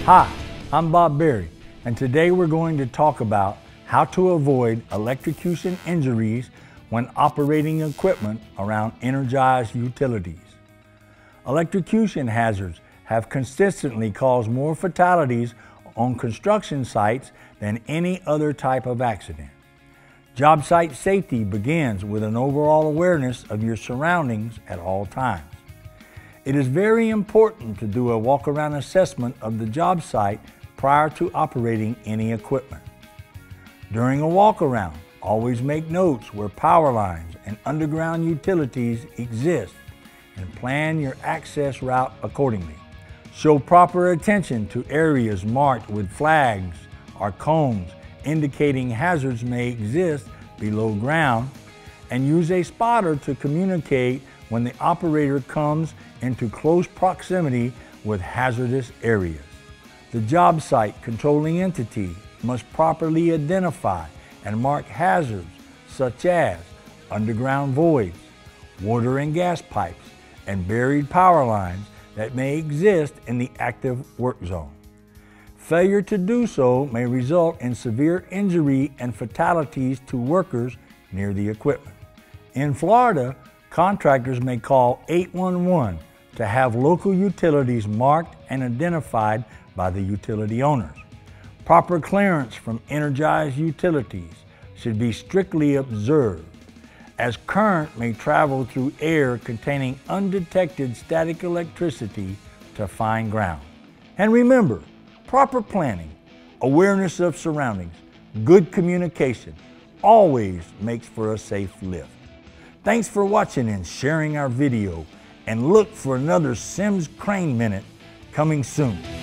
Hi, I'm Bob Berry, and today we're going to talk about how to avoid electrocution injuries when operating equipment around energized utilities. Electrocution hazards have consistently caused more fatalities on construction sites than any other type of accident. Job site safety begins with an overall awareness of your surroundings at all times. It is very important to do a walk-around assessment of the job site prior to operating any equipment. During a walk-around, always make notes where power lines and underground utilities exist and plan your access route accordingly. Show proper attention to areas marked with flags or cones indicating hazards may exist below ground, and use a spotter to communicate when the operator comes into close proximity with hazardous areas. The job site controlling entity must properly identify and mark hazards such as underground voids, water and gas pipes, and buried power lines that may exist in the active work zone. Failure to do so may result in severe injury and fatalities to workers near the equipment. In Florida, contractors may call 811 to have local utilities marked and identified by the utility owners. Proper clearance from energized utilities should be strictly observed, as current may travel through air containing undetected static electricity to fine ground. And remember, proper planning, awareness of surroundings, good communication always makes for a safe lift. Thanks for watching and sharing our video, and look for another Sims Crane Minute coming soon.